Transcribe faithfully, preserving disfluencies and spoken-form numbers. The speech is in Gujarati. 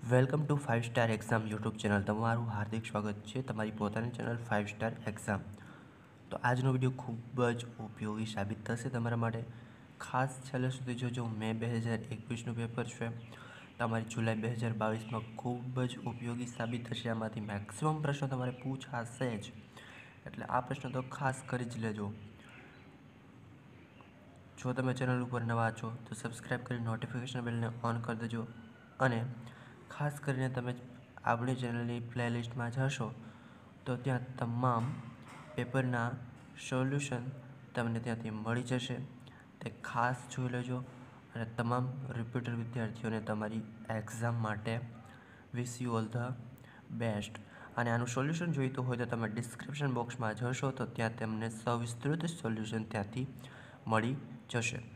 Welcome to five star exam YouTube channel તમારું હાર્દિક સ્વાગત છે તમારી પોતાની ચેનલ ફાઇવ સ્ટાર એક્ઝામ। તો આજનો વિડીયો ખૂબ જ ઉપયોગી સાબિત થશે તમારા માટે, ખાસ છેલ્લે સુધી જોજો। મે બે હજાર એકવીસનું પેપર છે, તમારી જુલાઈ બે હજાર બાવીસમાં ખૂબ જ ઉપયોગી સાબિત થશે। આમાંથી મેક્સિમમ પ્રશ્નો તમારે પૂછાશે જ, એટલે આ પ્રશ્નો તો ખાસ કરી જ લેજો। જો તમે ચેનલ ઉપર નવા છો તો સબસ્ક્રાઈબ કરી નોટિફિકેશન બેલને ઓન કરી દેજો, અને ખાસ કરીને તમે આપણી ચેનલની પ્લેલિસ્ટમાં જશો તો ત્યાં તમામ પેપરના સોલ્યુશન તમને ત્યાંથી મળી જશે, તે ખાસ જોઈ લેજો। અને તમામ રિપીટર વિદ્યાર્થીઓને તમારી એક્ઝામ માટે wish you all the best. અને આનું સોલ્યુશન જોઈતું હોય તો તમે ડિસ્ક્રિપ્શન બોક્સમાં જશો તો ત્યાં તમને સવિસ્તૃત સોલ્યુશન ત્યાંથી મળી જશે।